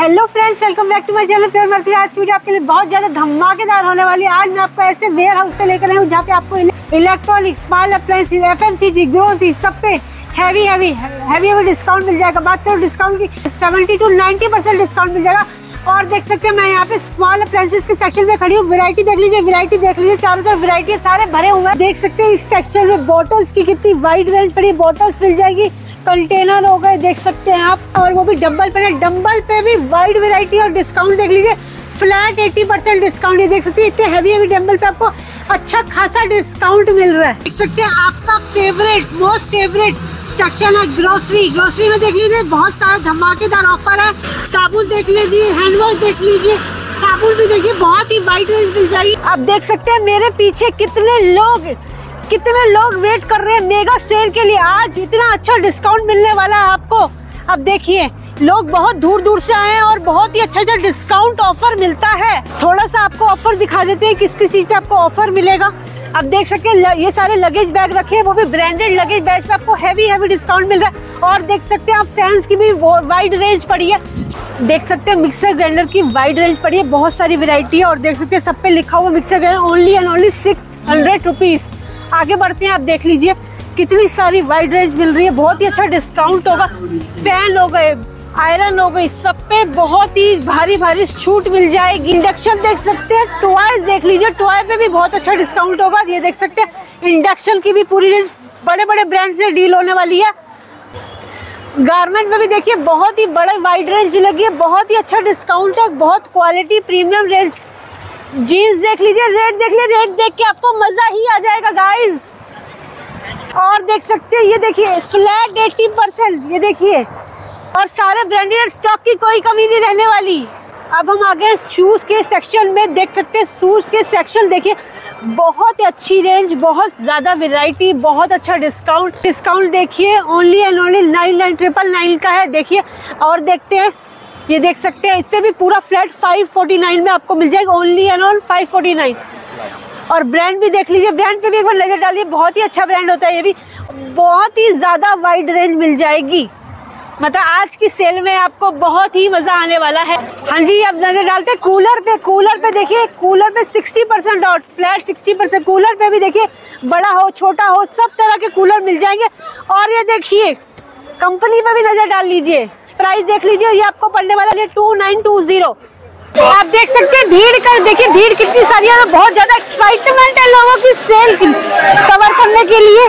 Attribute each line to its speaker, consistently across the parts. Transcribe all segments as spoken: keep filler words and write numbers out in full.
Speaker 1: Hello friends, welcome back to my channel pure market. आज की video आपके लिए बहुत ज्यादा धमाकेदार होने वाली है। आज मैं आपको ऐसे वेयर हाउस से लेकर आई हूँ जहाँ पे आपको electronic, small appliance, FMCG, grocery सब पे heavy heavy heavy heavy discount मिल जाएगा। बात करो डिस्काउंट की, seventy to ninety percent discount मिल जाएगा। और देख सकते हैं मैं यहाँ पे स्मॉल अप्लायंसेस के सेक्शन में खड़ी हूँ। वैरायटी देख लीजिए, वैरायटी देख लीजिए, चारों तरफ वैरायटी सारे भरे हुए हैं। देख सकते हैं इस सेक्शन में बॉटल्स की कितनी वाइड रेंज पड़ी, बॉटल्स मिल जाएगी, कंटेनर हो गए, देख सकते हैं आप, और वो भी डंबल पे। डंबल पे भी वाइड वैरायटी और डिस्काउंट देख लीजिए, फ्लैट अस्सी परसेंट डिस्काउंट। ये देख सकते हैं इतने हैवी हैवी डंबल पे आपको अच्छा खासा डिस्काउंट मिल रहा है। देख सकते हैं आपका फेवरेट, मोस्ट फेवरेट सेक्शन है ग्रोसरी। ग्रोसरी में देख लीजिए बहुत सारा धमाकेदार ऑफर है। साबुन देख लीजिए, हैंड वॉश देख लीजिए, साबुन भी देखिए बहुत ही वाइड रेंज मिल जाएगी। आप देख सकते हैं मेरे पीछे कितने लोग कितने लोग वेट कर रहे हैं मेगा सेल के लिए। आज इतना अच्छा डिस्काउंट मिलने वाला है आपको। अब देखिए लोग बहुत दूर दूर से आए हैं और बहुत ही अच्छा अच्छा डिस्काउंट ऑफर मिलता है। थोड़ा सा आपको ऑफर दिखा देते हैं किस किस चीज पे आपको ऑफर मिलेगा। अब देख सकते हैं ये सारे लगेज बैग रखे हैं, वो भी ब्रांडेड लगेज बैग पे आपको हैवी हैवी डिस्काउंट मिल रहा है। और देख सकते हैं आप फैंस की भी वाइड रेंज पड़ी है। देख सकते हैं मिक्सर ग्राइंडर की वाइड रेंज पड़ी है, बहुत सारी वैरायटी है। और देख सकते हैं सब पे लिखा हुआ mixer grinder only and only six hundred rupees. आगे बढ़ते हैं, आप देख लीजिए कितनी सारी वाइड रेंज मिल रही है, बहुत ही अच्छा डिस्काउंट होगा। फैन हो गए, आयरन हो गई, सब पे बहुत ही भारी भारी छूट मिल जाएगी। इंडक्शन देख सकते हैं, टॉयज देख लीजिए, टॉय पे भी बहुत अच्छा डिस्काउंट होगा। ये देख सकते हैं इंडक्शन की भी पूरी रेंज बड़े बड़े ब्रांड से डील होने वाली है। गारमेंट में भी देखिए बहुत ही बड़े वाइड रेंज लगी है, बहुत ही अच्छा डिस्काउंट है, बहुत क्वालिटी प्रीमियम रेंज। जीन्स देख लीजिए, रेट देख लीजिए, रेट देख के आपको मजा ही आ जाएगा गाइस। और देख सकते हैं ये देखिए फ्लैट अस्सी परसेंट, ये देखिए, और सारे ब्रांडेड स्टॉक की कोई कमी नहीं रहने वाली। अब हम आ गए शूज के सेक्शन में। देख सकते हैं शूज के सेक्शन देखिए बहुत ही अच्छी रेंज, बहुत ज्यादा वैरायटी, बहुत अच्छा डिस्काउंट। डिस्काउंट देखिए only and only nine nine triple nine का है। देखिए और देखते हैं, ये देख सकते हैं इससे भी पूरा फ्लैट फाइव फोर्टी नाइन में आपको मिल जाएगा, only and only five forty nine. और ब्रांड भी देख लीजिए, ब्रांड पे भी एक बार नजर डालिए, बहुत ही अच्छा ब्रांड होता है ये भी। बहुत ही ज्यादा वाइड रेंज मिल जाएगी, मतलब आज की सेल में आपको बहुत ही मजा आने वाला है। हाँ जी, अब नजर डालते हैं कूलर पे। कूलर पे देखिए, कूलर पे sixty percent off, flat sixty percent. Cooler पे भी देखिए बड़ा हो छोटा हो सब तरह के कूलर मिल जाएंगे। और ये देखिए कंपनी पे भी नजर डाल लीजिए, प्राइस देख लीजिए, ये आपको पड़ने वाला है टू नाइन टू जीरो। आप देख सकते हैं भीड़ का, देखिए भीड़ कितनी सारी है, बहुत ज्यादा एक्साइटमेंट है लोगों की सेल कवर करने के लिए।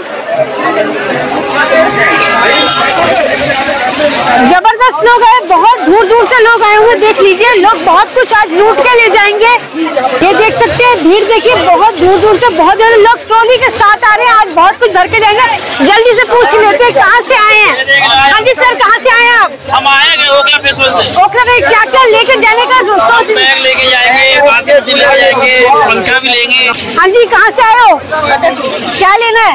Speaker 1: जबरदस्त लोग आए, बहुत दूर दूर से लोग आए हुए। देख लीजिए लोग बहुत कुछ आज लूट के ले जाएंगे। ये देख सकते हैं भीड़ देखिए, बहुत दूर दूर से बहुत ज्यादा लोग ट्रॉली के साथ आ रहे हैं, आज बहुत कुछ भर के जाएंगे। जल्दी से पूछ लेते हैं कहाँ से आए हैं। हाँ जी सर, कहाँ से आए हैं आप?
Speaker 2: हम आए हैं ओखला फेस्टिवल से।
Speaker 1: ओखला में क्या क्या लेके जाने का सोच?
Speaker 2: बैग लेके जाएंगे, बाल्टी लेके जाएंगे, पंखा भी लेंगे।
Speaker 1: हाँ जी, कहाँ से आए हो? क्या लेना है?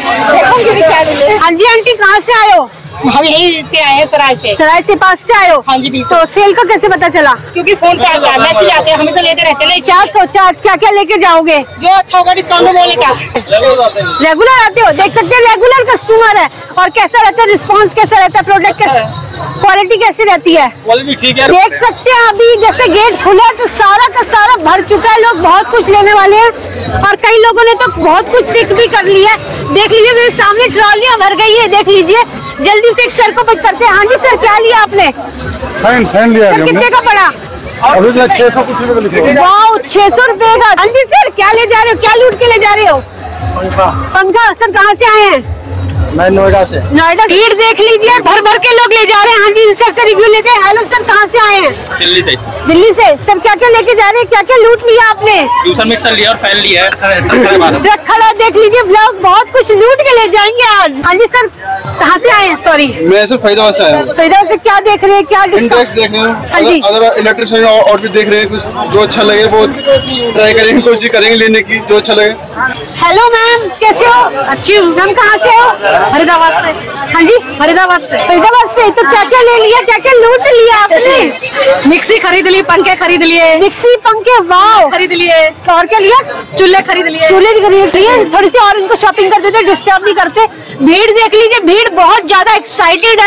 Speaker 1: हाँ जी आंटी, कहाँ से आए हो?
Speaker 3: हम यही से आए हैं, सराय से।
Speaker 1: सराय से पास से आए हो?
Speaker 3: हाँ जी।
Speaker 1: तो सेल का कैसे पता चला?
Speaker 3: क्योंकि फोन पे आता है, मैसेज आते हैं, हमेशा लेते रहते हैं।
Speaker 1: क्या सोचा आज क्या क्या लेके जाओगे?
Speaker 3: जो अच्छा होगा डिस्काउंट में वो लेकर।
Speaker 1: रेगुलर आते हो? देख सकते हैं रेगुलर कस्टमर है। और कैसा रहता है रिस्पांस, कैसा रहता है प्रोडक्ट, क्वालिटी कैसी रहती है?
Speaker 2: क्वालिटी ठीक है।
Speaker 1: देख सकते हैं अभी जैसे गेट खुला तो सारा का सारा भर चुका है, लोग बहुत कुछ लेने वाले हैं। और कई लोगों ने तो बहुत कुछ पिक भी कर लिया है। देख लीजिए मेरे सामने ट्रॉलियां भर गई है, देख लीजिए। जल्दी से एक सर को पिक करते हैं। हाँ जी सर, क्या लिया आपने?
Speaker 4: फैन फैन लिया
Speaker 1: सर, कितने का पड़ा?
Speaker 4: अभी छह सौ कुछ रुपए लिखे।
Speaker 1: वाह, छह सौ रुपए का। हाँ जी सर, क्या ले जा रहे हो, क्या लूट के ले जा रहे हो?
Speaker 4: पंखा।
Speaker 1: पंखा। सर कहाँ से आए हैं?
Speaker 4: मैं नोएडा से।
Speaker 1: नोएडा। भीड़ देख लीजिए, भर भर के लोग ले जा रहे हैं। हाँ जी सर से रिव्यू लेते हैं। हेलो सर, कहाँ से आए हैं?
Speaker 2: दिल्ली से।
Speaker 1: दिल्ली से। सर क्या क्या लेके जा रहे हैं, क्या क्या लूट लिया आपने?
Speaker 2: ट्यूशन मिक्सर लिया और फैन लिया है।
Speaker 1: ट्रक खड़ा, देख लीजिए लोग बहुत कुछ लूट के ले जाएंगे आज। हाँ जी सर, कहाँ से आए हैं? सॉरी,
Speaker 4: मैं सर फरीदाबाद से आया हूँ।
Speaker 1: फरीदाबाद से। क्या देख रहे हैं, क्या
Speaker 4: इंडेक्स देख रहे हैं, अगर इलेक्ट्रिशियन और भी देख रहे हैं, कुछ जो अच्छा लगे वो ट्राई करेंगे, कोशिश करेंगे लेने की, जो अच्छा लगे।
Speaker 1: हेलो मैम, कैसे हो? अच्छी हूँ। मैम कहाँ से हो?
Speaker 3: फरीदाबाद से।
Speaker 1: हाँ जी,
Speaker 3: फरीदाबाद से।
Speaker 1: फरीदाबाद से। तो क्या क्या ले लिया, क्या क्या लूट लिया आपने?
Speaker 3: मिक्सी खरीद ली, पंखे खरीद लिए।
Speaker 1: मिक्सी, पंखे, वाव
Speaker 3: खरीद लिए।
Speaker 1: और क्या लिया?
Speaker 3: चूल्हे खरीद लिए।
Speaker 1: चूल्हे खरीद लिए। थोड़ी सी और इनको शॉपिंग कर देते, डिस्टर्ब नहीं करते। भीड़ देख लीजिए, भीड़ बहुत ज्यादा एक्साइटेड है।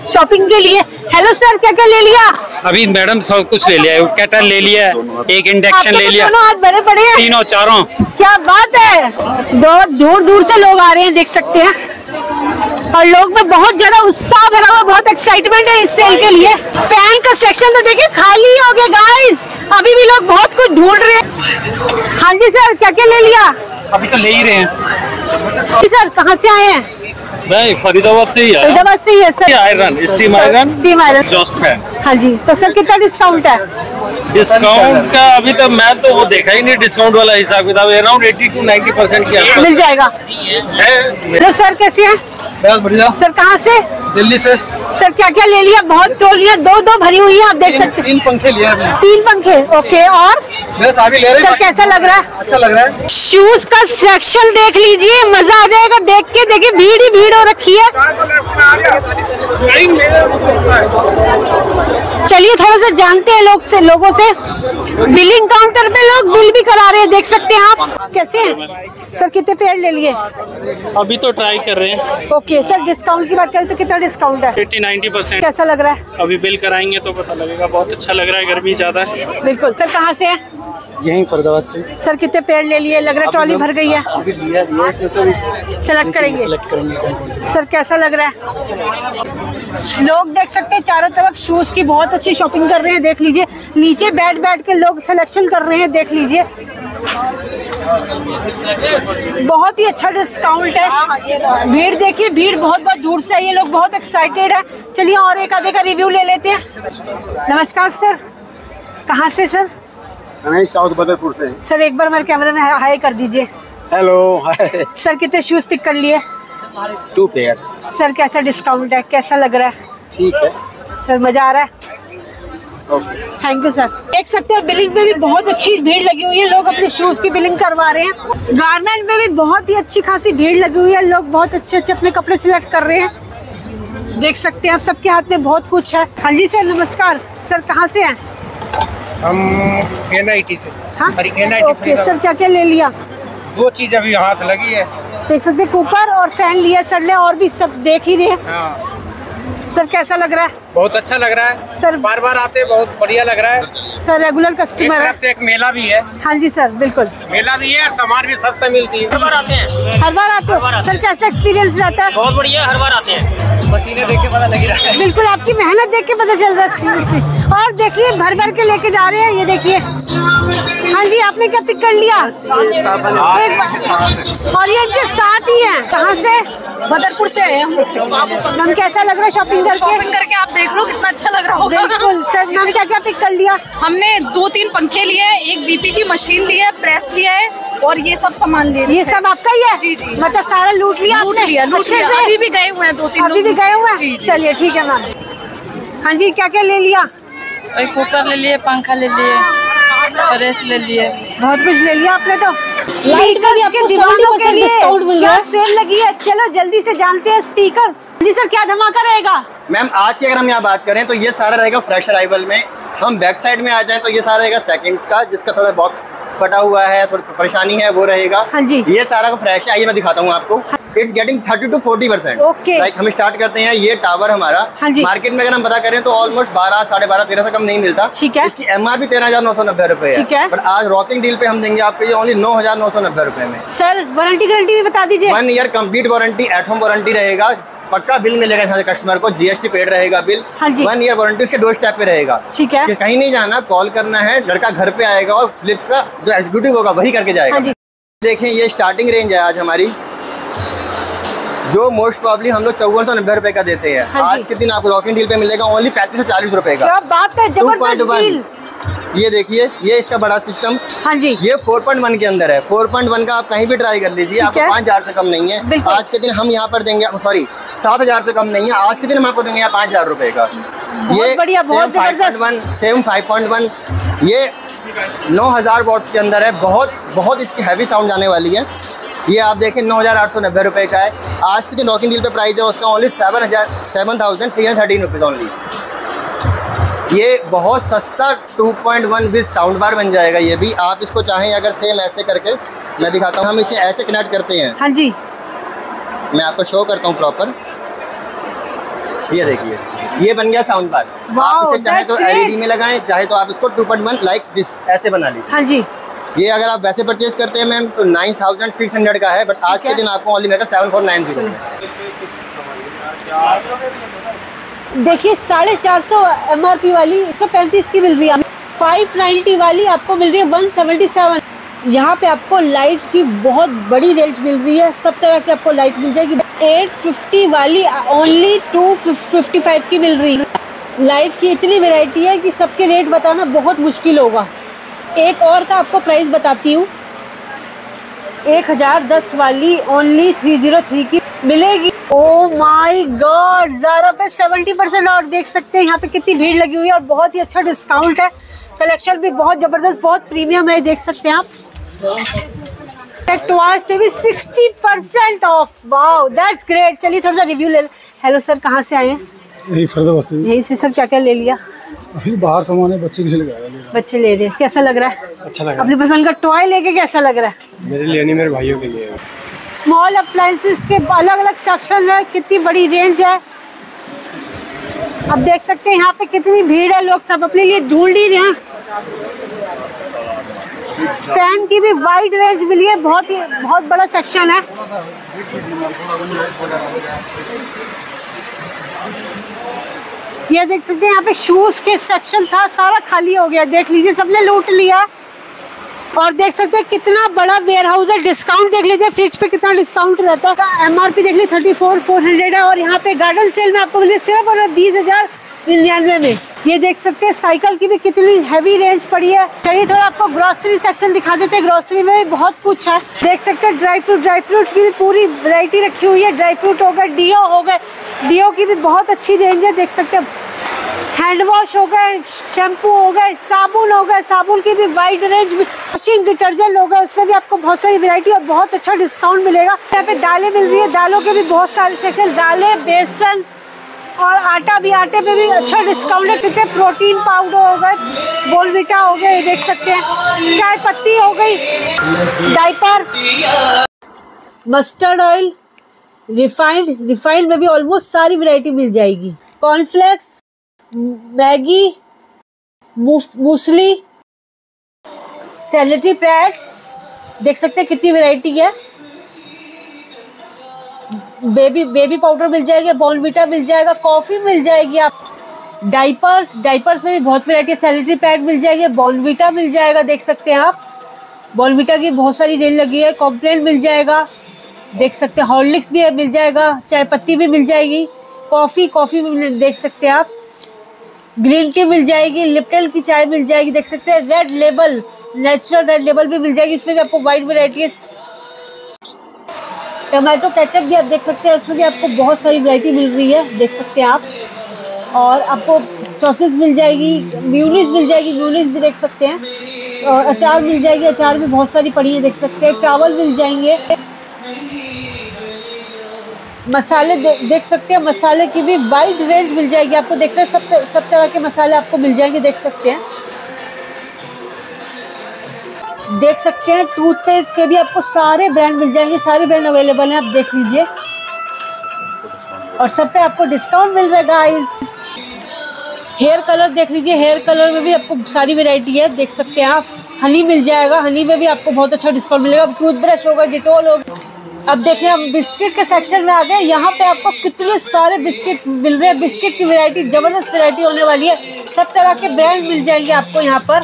Speaker 1: शॉपिंग के लिए। हेलो सर, क्या क्या ले लिया?
Speaker 2: अभी मैडम सब कुछ ले लिया है, कैटल ले लिया, एक इंडक्शन ले लिया,
Speaker 1: दोनों हाथ बड़े बड़े हैं,
Speaker 2: तीनों चारों।
Speaker 1: क्या बात है, दो दूर दूर से लोग आ रहे हैं, देख सकते हैं, और लोग में बहुत ज्यादा उत्साह भरा हुआ, बहुत एक्साइटमेंट है इस सेल के लिए। फैन का सेक्शन तो देखिए खाली हो गया गाइस, अभी भी लोग बहुत कुछ ढूंढ रहे हैं। हाँ जी सर, क्या क्या ले लिया?
Speaker 2: अभी तो ले ही रहे हैं।
Speaker 1: जी सर, कहाँ से आए हैं?
Speaker 2: नहीं, फरीदाबाद से ही है।
Speaker 1: फरीदाबाद से ही है sir.
Speaker 2: Iron, steam iron,
Speaker 1: steam iron,
Speaker 2: exhaust fan.
Speaker 1: हाँ जी, तो सर कितना डिस्काउंट है?
Speaker 2: डिस्काउंट का अभी तो मैं तो वो देखा ही नहीं, डिस्काउंट वाला हिसाब किताब around eighty to ninety percent के आसपास
Speaker 1: मिल जाएगा।
Speaker 2: है।
Speaker 1: हेलो सर, कैसे हैं?
Speaker 4: बहुत बढ़िया।
Speaker 1: सर कहाँ से?
Speaker 4: दिल्ली से।
Speaker 1: सर क्या क्या ले लिया? बहुत ट्रॉलियां दो दो भरी हुई है, आप देख सकते हैं।
Speaker 4: तीन पंखे लिए अभी।
Speaker 1: तीन पंखे, ओके। और
Speaker 4: बस अभी ले रहे हैं।
Speaker 1: सर कैसा लग रहा है?
Speaker 4: अच्छा लग रहा है।
Speaker 1: शूज का सेक्शन देख लीजिए, मजा आ जाएगा देख के। देखिए भीड़ ही भीड़ हो रखी है। चलिए थोड़ा सा जानते हैं लोग से लोगों से। बिलिंग काउंटर पे लोग बिल भी करा रहे हैं, देख सकते हैं आप। कैसे हैं सर, कितने पेड़ ले लिए?
Speaker 5: अभी तो ट्राई कर रहे हैं।
Speaker 1: ओके सर, डिस्काउंट की बात करें तो कितना डिस्काउंट है?
Speaker 5: Eighty ninety percent.
Speaker 1: कैसा लग रहा है?
Speaker 5: अभी बिल कराएंगे तो पता लगेगा। बहुत अच्छा लग रहा है, गर्मी ज्यादा है।
Speaker 1: बिल्कुल। सर कहाँ से है?
Speaker 4: यहीं फरीदाबाद से।
Speaker 1: सर कितने पेड़ ले लिए? लग रहा है ट्रॉली भर गई है।
Speaker 4: अभी लिया लिया इसमें से
Speaker 1: सेलेक्ट करेंगे।
Speaker 4: सेलेक्ट करेंगे कौन कौन से।
Speaker 1: सर कैसा लग रहा है? लोग देख सकते हैं चारों तरफ शूज की बहुत अच्छी शॉपिंग कर रहे हैं, देख लीजिए। नीचे बैठ बैठ के लोग सिलेक्शन कर रहे हैं, देख लीजिए। बहुत ही अच्छा डिस्काउंट है। भीड़ देखिए, भीड़ बहुत बहुत दूर से है, ये लोग बहुत एक्साइटेड है। चलिए और एक आधे का रिव्यू ले लेते हैं। नमस्कार सर, कहाँ से सर?
Speaker 4: हमें साउथ बदरपुर से।
Speaker 1: सर एक बार हमारे कैमरे में हाय कर दीजिए।
Speaker 4: Hello hi.
Speaker 1: सर कितने शूज टिक कर लिए?
Speaker 4: Two pair.
Speaker 1: सर कैसा डिस्काउंट है, कैसा लग रहा है?
Speaker 4: ठीक है
Speaker 1: सर, मजा आ रहा है? Thank you sir. देख सकते हैं बिलिंग में भी बहुत अच्छी भीड़ लगी हुई है, लोग अपने शूज की बिलिंग करवा रहे हैं। गारमेंट में भी बहुत ही अच्छी खासी भीड़ लगी हुई है, लोग बहुत अच्छे अच्छे अपने कपड़े सिलेक्ट कर रहे हैं, देख सकते हैं आप। सबके हाथ में बहुत कुछ है। हाँ जी सर, नमस्कार सर, कहाँ से हैं?
Speaker 6: हम एन आई टी से।
Speaker 1: हाँ
Speaker 6: N I T.
Speaker 1: Okay sir, क्या क्या ले लिया?
Speaker 6: दो चीज अभी हाथ लगी है।
Speaker 1: देख सकते हैं कुकर और फैन लिया सर ने, और भी सब देख ही रहे हैं।
Speaker 6: हाँ।
Speaker 1: सर कैसा लग रहा है?
Speaker 6: बहुत अच्छा लग रहा है
Speaker 1: सर।
Speaker 6: बार बार आते हैं, बहुत बढ़िया लग रहा है
Speaker 1: सर। रेगुलर
Speaker 6: एक
Speaker 1: कस्टमर है।
Speaker 6: तरफ से एक मेला भी है।
Speaker 1: हाँ जी सर, बिल्कुल।
Speaker 6: मेला भी है, सामान भी सस्ता मिलती है।
Speaker 2: हर बार आते हैं।
Speaker 1: हर बार आते हो सर, कैसा एक्सपीरियंस रहता है?
Speaker 2: बहुत बढ़िया, हर बार आते हैं।
Speaker 6: मशीनें देख के पता लग रहा है।
Speaker 1: बिल्कुल, आपकी मेहनत देख के पता चल रहा है सीरियसली। और देखिए भर भर के लेके जा रहे हैं, ये देखिए। हाँ जी, आपने क्या पिक कर लिया? एक बार। और ये इनके साथ ही हैं। कहाँ से?
Speaker 3: बदरपुर से आए हम।
Speaker 1: मैम कैसा लग रहा है शॉपिंग करके?
Speaker 3: शॉपिंग करके आप देख लो कितना अच्छा लग रहा होगा।
Speaker 1: बिल्कुल सर। मैम क्या क्या पिक कर लिया?
Speaker 3: हमने दो तीन पंखे लिए हैं, एक बीपी की मशीन ली है, प्रेस लिया है, और ये सब सामान लिए।
Speaker 1: ये सब आपका ही है?
Speaker 3: जी जी।
Speaker 1: मतलब सारा लूट लिया
Speaker 3: लूट
Speaker 1: आपने?
Speaker 3: लिया, लूट
Speaker 1: अच्छे
Speaker 3: लिया।
Speaker 1: से?
Speaker 3: अभी भी गए हुए हैं दो तीन
Speaker 1: अभी भी
Speaker 3: लोग।
Speaker 1: गए हुए
Speaker 3: जी,
Speaker 1: हैं?
Speaker 3: जी।
Speaker 1: चलिए ठीक है मैम। हाँ जी, क्या क्या ले लिया?
Speaker 7: भाई कुकर ले लिए, पंखा ले लिए, प्रेस ले लिए।
Speaker 1: बहुत कुछ ले लिया आपने तो। स्पीकर्स के दीवानों के लिए क्या सेल लगी है? चलो जल्दी से जानते हैं स्पीकर्स। जी सर, क्या धमाका रहेगा?
Speaker 8: मैम आज की अगर हम यहाँ बात करें तो ये सारा रहेगा फ्रेश अराइवल में। हम बैक साइड में आ जाएं तो ये सारा रहेगा सेकंड्स का, जिसका थोड़ा बॉक्स फटा हुआ है, थोड़ी परेशानी है, वो रहेगा।
Speaker 1: हाँ जी।
Speaker 8: ये सारा का फ्रेश है। आइए मैं दिखाता हूँ आपको। It's getting thirty to forty percent.
Speaker 1: Okay.
Speaker 8: Like हम स्टार्ट करते हैं। ये टावर हमारा
Speaker 1: हाँ जी।
Speaker 8: मार्केट में अगर हम पता करें तो ऑलमोस्ट बारह साढ़े बारह तेरह से कम नहीं मिलता।
Speaker 1: ठीक है।
Speaker 8: इसकी एम आर पी तेरह हजार नौ सौ नब्बे रुपए
Speaker 1: ठीक है।
Speaker 8: बट आज रॉकिंग डील पे हम देंगे आपको ये ओनली नौ हजार नौ सौ नब्बे रुपए में।
Speaker 1: सर वारंटी गारंटी भी बता दीजिए।
Speaker 8: One year complete warranty, at home warranty रहेगा, पक्का बिल मिलेगा यहाँ से कस्टमर को, जीएसटी पेड रहेगा बिल।
Speaker 1: हाँ जी।
Speaker 8: वन ईयर वारंटी उसके डोर स्टेप पे रहेगा।
Speaker 1: ठीक है।
Speaker 8: कि कहीं नहीं जाना, कॉल करना है, लड़का घर पे आएगा और फिलिप्स का जो एग्जीक्यूटिव होगा वही करके जाएगा।
Speaker 1: हाँ जी।
Speaker 8: देखें ये स्टार्टिंग रेंज है आज हमारी, जो मोस्ट प्रॉब्ली हम लोग चौवन सौ नब्बे रुपए का देते हैं।
Speaker 1: हाँ
Speaker 8: आज के दिन आपको रॉकिंग डील पे मिलेगा ओनली पैंतीस सौ चालीस रुपए का।
Speaker 1: क्या बात है, जबरदस्त डील।
Speaker 8: ये देखिए, ये इसका बड़ा सिस्टम।
Speaker 1: हाँ जी।
Speaker 8: ये फोर पॉइंट वन के अंदर है। फोर पॉइंट वन का आप कहीं भी ट्राई कर लीजिए, आपको पाँच हजार से कम नहीं है। आज के दिन हम यहाँ पर देंगे, सॉरी सात हजार से कम नहीं है। आज के दिन हम आपको देंगे यहाँ पाँच हजार रुपए का। ये
Speaker 1: बढ़िया, बहुत
Speaker 8: जबरदस्त। सेम फाइव पॉइंट वन, ये नौ हजार वॉट्स के अंदर है। बहुत बहुत इसकी हैवी साउंड जाने वाली है। ये आप देखें नौ हजार आठ सौ नब्बे रुपए का है। आज के दिन रॉकिंग डील पे प्राइस है उसका ओनली सेवन हजार seven thousand three hundred thirteen rupees only. ये बहुत सस्ता two point one with sound bar बन जाएगा। ये भी आप इसको चाहें अगर सेम ऐसे करके, मैं दिखाता हूँ, हम इसे ऐसे कनेक्ट करते हैं।
Speaker 1: हाँ जी।
Speaker 8: मैं आपको शो करता हूँ प्रॉपर। ये देखिए, ये बन गया साउंड बार। आप इसे चाहे तो एलईडी में लगाएं, चाहे तो आप इसको two point one like this ऐसे बना लीजिए।
Speaker 1: हाँ जी,
Speaker 8: ये अगर आप वैसे परचेज करते हैं मैम तो नाइन थाउजेंड सिक्स हंड्रेड का है, बट आज के दिन आपको ओनली मिलेगा सेवन फोर नाइन जीरो।
Speaker 1: देखिए साढ़े चार सौ एम आर पी वाली एक सौ पैंतीस की मिल रही है, फाइव नाइन्टी वाली आपको मिल रही है वन सेवेंटी सेवन। यहाँ पे आपको लाइट की बहुत बड़ी रेंज मिल रही है, सब तरह की आपको लाइट मिल जाएगी। एट फिफ्टी वाली ओनली टू फिफ्टी फाइव की मिल रही है। लाइट की इतनी वैरायटी है कि सबके रेट बताना बहुत मुश्किल होगा। एक और का आपको प्राइस बताती हूँ, एक हजार दस वाली ओनली थ्री जीरो थ्री की मिलेगी। ओ माय गॉड, ज़ारा पे सेवेंटी परसेंट और देख सकते हैं यहाँ पे कितनी भीड़ लगी हुई है और बहुत ही अच्छा डिस्काउंट है। कलेक्शन भी बहुत जबरदस्त, बहुत प्रीमियम है, देख सकते हैं आप। टॉयज पे भी sixty percent off, wow that's great. चलिए थोड़ा सा रिव्यू ले। हेलो सर, कहाँ से आए हैं?
Speaker 9: यही फरीदाबाद से।
Speaker 1: यही से सर, क्या क्या ले लिया?
Speaker 9: अभी बाहर सामान है, बच्चे के लिए ले
Speaker 1: बच्चे ले रहे हैं, कैसा लग रहा है?
Speaker 5: अच्छा लग रहा है।
Speaker 1: अपनी पसंद का टॉय लेके कैसा लग रहा है?
Speaker 5: मेरे लिए नहीं, मेरे भाइयों के लिए।
Speaker 1: स्मॉल अप्लायंसेस के अलग अलग सेक्शन है, कितनी बड़ी रेंज है। अब देख सकते हैं यहाँ पे कितनी भीड़ है, लोग सब अपने लिए ढूंढ ही रहे हैं। फैन की भी वाइड रेंज मिली है, बहुत ही बहुत बड़ा सेक्शन है। ये देख सकते हैं यहाँ पे शूज के सेक्शन था, सारा खाली हो गया, देख लीजिए सबने लूट लिया। और देख सकते हैं कितना बड़ा वेयर हाउस है। डिस्काउंट देख लीजिए, फ्रिज पे कितना डिस्काउंट रहता है। एमआरपी देख लीजिए थर्टी फोर फोर हंड्रेड है और यहाँ पे गार्डन सेल में आपको मिले सिर्फ और बीस हजार निन्यानवे में। ये देख सकते हैं साइकिल की भी कितनी हैवी रेंज पड़ी है। चलिए थोड़ा आपको ग्रोसरी सेक्शन दिखा देते हैं। ग्रोसरी में भी बहुत कुछ है, देख सकते हैं ड्राई फ्रूट ड्राई फ्रूट की भी पूरी वैरायटी रखी हुई है। ड्राई फ्रूट हो गए, डियो हो गए, डियो की भी बहुत अच्छी रेंज है, देख सकते हैं। हैंड वॉश हो गए, शैम्पू हो गए, साबुन हो गए, साबुन की भी वाइड रेंज। वॉशिंग डिटर्जेंट हो गए, उसमें भी आपको बहुत सारी वैरायटी और बहुत अच्छा डिस्काउंट मिलेगा। यहाँ पे दालें मिल रही है, दालों के भी बहुत सारे सेक्शन, दालें, बेसन और आटा भी, आटे पे भी अच्छा डिस्काउंट है। कितने प्रोटीन पाउडर हो गए, बोनविटा हो गए, देख सकते हैं, चाय पत्ती हो गई, diaper, mustard oil, refined refined में भी ऑलमोस्ट सारी वैरायटी मिल जाएगी। Cornflakes, Maggi, muesli, sanitary pads, देख सकते हैं कितनी वैरायटी है। बेबी बेबी पाउडर मिल जाएगा, बॉर्नविटा मिल जाएगा, कॉफी मिल जाएगी। आप डाइपर्स डाइपर्स में भी बहुत वैरायटी है। सैनिटरी पैड मिल जाएगी, बॉर्नविटा मिल जाएगा, देख सकते हैं आप। बॉर्नविटा की बहुत सारी रेंज लगी है। कॉम्प्लेन मिल जाएगा, देख सकते हैं। हॉर्लिक्स भी मिल जाएगा, चाय पत्ती भी मिल जाएगी, कॉफ़ी कॉफ़ी भी देख सकते हैं आप। ग्रीन टी मिल जाएगी, लिप्टन की चाय मिल जाएगी, देख सकते हैं। Red Label, natural Red Label भी मिल जाएगी, इसमें भी आपको वाइड वैरायटी है। टमाटो केचप भी आप देख सकते हैं, उसमें भी आपको बहुत सारी वैरायटी मिल रही है, देख सकते हैं आप। और आपको सॉसेस मिल जाएगी, म्यूनीस मिल जाएगी, म्यूनीस भी देख सकते हैं। और अचार मिल जाएगी, अचार भी बहुत सारी पड़ी है, देख सकते हैं। चावल मिल जाएंगे, मसाले दे, देख सकते हैं। मसाले की भी वाइड रेंज मिल जाएगी आपको, देख सकते हैं। सब सब तरह के मसाले आपको मिल जाएंगे, देख सकते हैं। देख सकते हैं टूथपेस्ट के भी आपको सारे ब्रांड मिल जाएंगे, सारे ब्रांड अवेलेबल हैं, आप देख लीजिए। और सब पे आपको डिस्काउंट मिल रहा है गाइस। हेयर कलर देख लीजिए, हेयर कलर में भी आपको सारी वैरायटी है, देख सकते हैं आप। हनी मिल जाएगा, हनी में भी आपको बहुत अच्छा डिस्काउंट मिलेगा। टूथब्रश होगा, डिटोल होगा। अब देखिए हम बिस्किट के सेक्शन में आ गए। यहाँ पे आपको कितने सारे बिस्किट मिल रहे हैं। बिस्किट की वैरायटी जबरदस्त वैरायटी होने वाली है, सब तरह के ब्रांड मिल जाएंगे आपको यहाँ पर।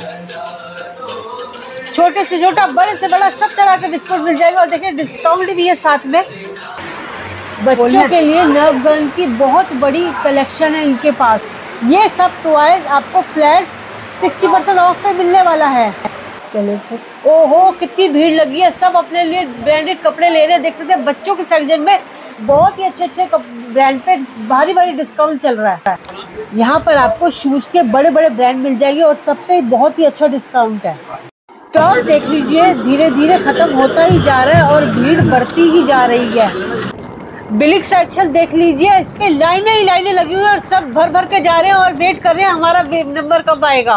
Speaker 1: छोटे से छोटा, बड़े से बड़ा, सब तरह के बिस्कुट मिल जाएगा। और देखिए डिस्काउंट भी है साथ में। बच्चों के लिए नर्व गन की बहुत बड़ी कलेक्शन है इनके पास। ये सब टॉयज आपको फ्लैट सिक्सटी परसेंट ऑफ पे मिलने वाला है। चलिए सर। ओहो कितनी भीड़ लगी है, सब अपने लिए ब्रांडेड कपड़े ले रहे हैं, देख सकते हैं। बच्चों के सेक्शन में बहुत ही अच्छे अच्छे ब्रांड पे भारी भारी डिस्काउंट चल रहा है। यहाँ पर आपको शूज के बड़े बड़े ब्रांड मिल जाएंगे और सब पे बहुत ही अच्छा डिस्काउंट है। स्टॉक देख लीजिए धीरे धीरे खत्म होता ही जा रहा है और भीड़ बढ़ती ही जा रही है। बिलिक सेक्शन देख लीजिए, इस पे लाइनें ही लाइनें लगी हुई है और सब भर भर के जा रहे हैं और वेट कर रहे हैं हमारा नंबर कब आएगा।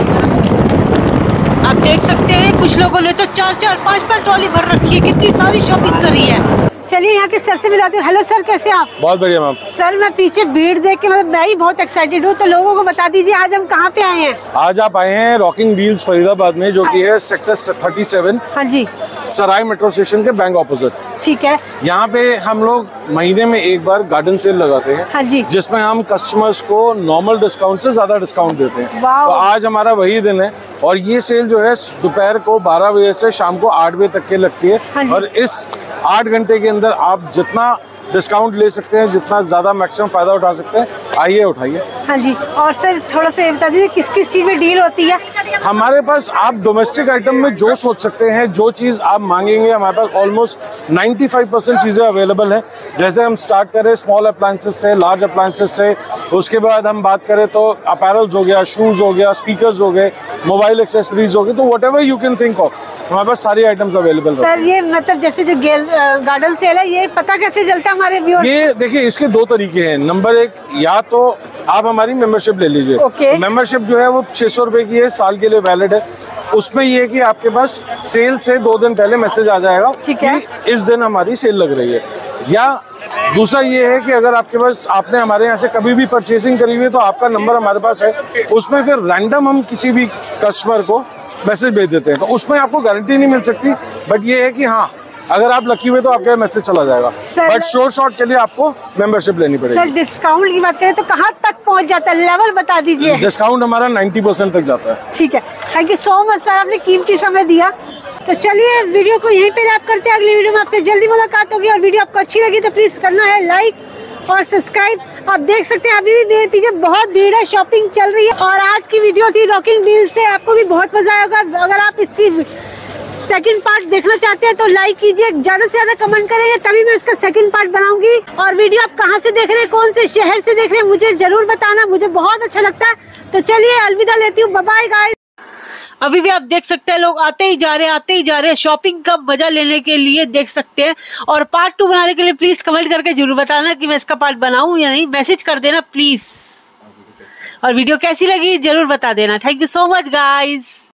Speaker 1: आप देख सकते हैं कुछ लोगों ने तो चार चार पांच पांच ट्रॉली भर रखी है, कितनी सारी शॉपिंग करी है। चलिए यहाँ के सर से मिलाते हूँ। हेलो सर, कैसे आप?
Speaker 10: बहुत बढ़िया मैम।
Speaker 1: सर मैं पीछे भीड़ देख के मतलब मैं ही बहुत एक्साइटेड हूँ, तो लोगों को बता दीजिए आज हम कहाँ पे आए हैं।
Speaker 10: आज आप आए हैं रॉकिंग डील्स फरीदाबाद में, जो कि है सेक्टर थर्टी सेवन।
Speaker 1: हाँ जी,
Speaker 10: सराय मेट्रो स्टेशन के बैंक ऑपोजिट।
Speaker 1: ठीक है।
Speaker 10: यहाँ पे हम लोग महीने में एक बार गार्डन सेल लगाते हैं।
Speaker 1: हाँ जी।
Speaker 10: जिसमें हम कस्टमर्स को नॉर्मल डिस्काउंट से ज्यादा डिस्काउंट देते हैं। तो आज हमारा वही दिन है और ये सेल जो है दोपहर को बारह बजे से शाम को आठ बजे तक के लगती है।
Speaker 1: हाँ
Speaker 10: और इस आठ घंटे के अंदर आप जितना डिस्काउंट ले सकते हैं, जितना ज्यादा मैक्सिमम फायदा उठा सकते हैं, आइए उठाइए।
Speaker 1: हाँ जी, और सर थोड़ा सा ये बता दीजिए किस किस चीज में डील होती है।
Speaker 10: हमारे पास आप डोमेस्टिक आइटम में जो सोच सकते हैं, जो चीज़ आप मांगेंगे, हमारे पास ऑलमोस्ट पचानवे परसेंट चीज़ें अवेलेबल हैं। जैसे हम स्टार्ट करें स्मॉल अप्लायंसेस से, लार्ज अप्लायंसेस से, उसके बाद हम बात करें तो अपैरल्स हो गया, शूज़ हो गया, स्पीकर्स हो गए, मोबाइल एक्सेसरीज हो गए, तो whatever you can think of हमारे पास सारी आइटम्स अवेलेबल।
Speaker 1: सर ये मतलब जैसे जो गार्डन सेल है, ये पता कैसे चलता है हमारे व्यूअर्स?
Speaker 10: ये देखिए, इसके दो तरीके हैं। नंबर एक, या तो आप हमारी मेंबरशिप ले लीजिए।
Speaker 1: okay.
Speaker 10: मेंबरशिप जो है वो छह सौ रुपए की है, साल के लिए वैलिड है। उसमें ये है कि आपके पास सेल से दो दिन पहले मैसेज आ जाएगा कि इस दिन हमारी सेल लग रही है। या दूसरा ये है कि अगर आपके पास आपने हमारे यहाँ से कभी भी परचेसिंग करी हुई है तो आपका नंबर हमारे पास है, उसमें फिर रैंडम हम किसी भी कस्टमर को मैसेज भेज देते हैं। तो उसमें आपको गारंटी नहीं मिल सकती, बट ये है कि हाँ, अगर आप लकी हुए तो आपका मैसेज चला जाएगा। बट शोर शॉट के लिए आपको मेंबरशिप लेनी पड़ेगी।
Speaker 1: सर डिस्काउंट की बात करें तो कहाँ तक पहुँच जाता है, लेवल बता दीजिए।
Speaker 10: डिस्काउंट हमारा नब्बे परसेंट तक जाता है।
Speaker 1: ठीक है, thank you so much sir, आपने कीमती समय दिया। तो चलिए वीडियो को यहीं पे रैप करते हैं, अगली वीडियो में आपसे जल्दी मुलाकात होगी। और वीडियो आपको अच्छी लगी तो प्लीज करना है लाइक और सब्सक्राइब। आप देख सकते हैं अभी भी मेरे पीछे बहुत भीड़ है, शॉपिंग चल रही है। और आज की वीडियो थी रॉकिंग डील से, आपको भी बहुत मजा आएगा। अगर आप इसकी सेकंड पार्ट देखना चाहते हैं तो लाइक कीजिए, ज्यादा से ज्यादा कमेंट करेंगे तभी मैं इसका सेकंड पार्ट बनाऊंगी। और वीडियो आप कहां से देख रहे हैं, कौन से शहर से देख रहे हैं, मुझे जरूर बताना, मुझे बहुत अच्छा लगता है। तो चलिए अलविदा लेती हूँ, बाय बाय गाइस। अभी भी आप देख सकते हैं लोग आते ही जा रहे हैं आते ही जा रहे हैं शॉपिंग का मजा लेने के लिए, देख सकते हैं। और पार्ट टू बनाने के लिए प्लीज कमेंट करके जरूर बताना कि मैं इसका पार्ट बनाऊं या नहीं, मैसेज कर देना प्लीज। और वीडियो कैसी लगी जरूर बता देना। Thank you so much guys.